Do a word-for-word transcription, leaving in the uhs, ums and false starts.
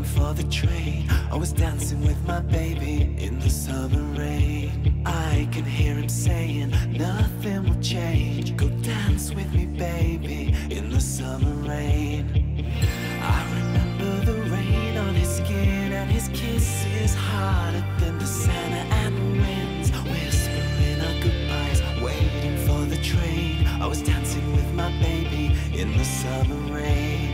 for the train. I was dancing with my baby in the summer rain. I can hear him saying nothing will change. Go dance with me, baby, in the summer rain. I remember the rain on his skin and his kisses harder than the Santa and the winds, whispering our goodbyes, waiting for the train. I was dancing with my baby in the summer rain.